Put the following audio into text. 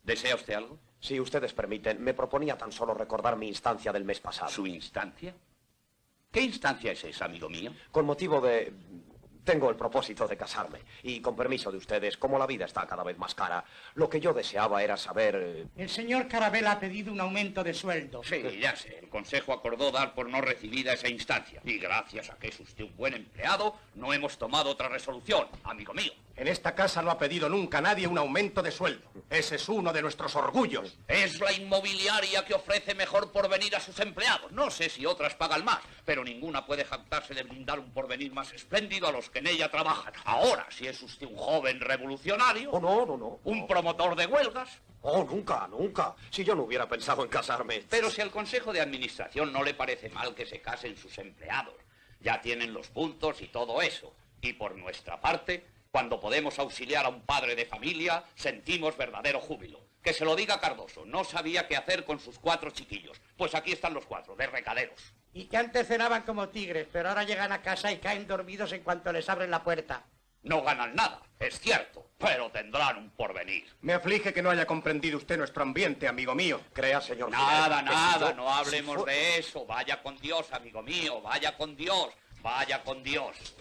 ¿Desea usted algo? Si ustedes permiten, me proponía tan solo recordar mi instancia del mes pasado. ¿Su instancia? ¿Qué instancia es esa, amigo mío? Con motivo de... Tengo el propósito de casarme. Y con permiso de ustedes, como la vida está cada vez más cara, lo que yo deseaba era saber... El señor Carabela ha pedido un aumento de sueldo. Sí, ya sé. El Consejo acordó dar por no recibida esa instancia. Y gracias a que es usted un buen empleado, no hemos tomado otra resolución, amigo mío. En esta casa no ha pedido nunca nadie un aumento de sueldo. Ese es uno de nuestros orgullos. Es la inmobiliaria que ofrece mejor porvenir a sus empleados. No sé si otras pagan más, pero ninguna puede jactarse de brindar un porvenir más espléndido a los que en ella trabajan. Ahora, si es usted un joven revolucionario... Oh, no. ¿Un promotor de huelgas? Oh, nunca. Si yo no hubiera pensado en casarme... Pero si al Consejo de Administración no le parece mal que se casen sus empleados. Ya tienen los puntos y todo eso. Y por nuestra parte, cuando podemos auxiliar a un padre de familia, sentimos verdadero júbilo. Que se lo diga Cardoso, no sabía qué hacer con sus 4 chiquillos. Pues aquí están los 4, de recaderos. Y que antes cenaban como tigres, pero ahora llegan a casa y caen dormidos en cuanto les abren la puerta. No ganan nada, es cierto, pero tendrán un porvenir. Me aflige que no haya comprendido usted nuestro ambiente, amigo mío. Crea, señor... Nada, Fidel, no hablemos de eso. Vaya con Dios, amigo mío, vaya con Dios. Vaya con Dios.